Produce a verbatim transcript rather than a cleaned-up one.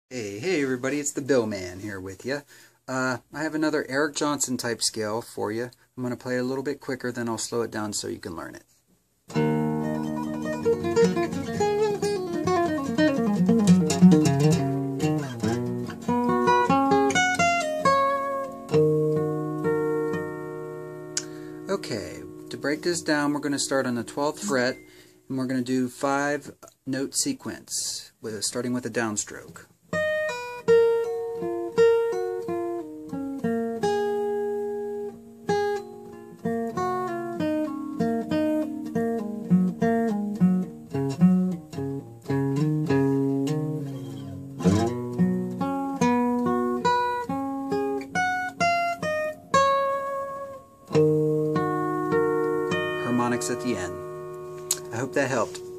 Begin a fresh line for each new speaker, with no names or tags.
Hey, hey everybody, it's the Bill Man here with you. Uh, I have another Eric Johnson type scale for you. I'm going to play it a little bit quicker, then I'll slow it down so you can learn it. Okay, to break this down, we're going to start on the twelfth fret, and we're going to do five note sequence, with starting with a downstroke. Harmonics at the end. I hope that helped.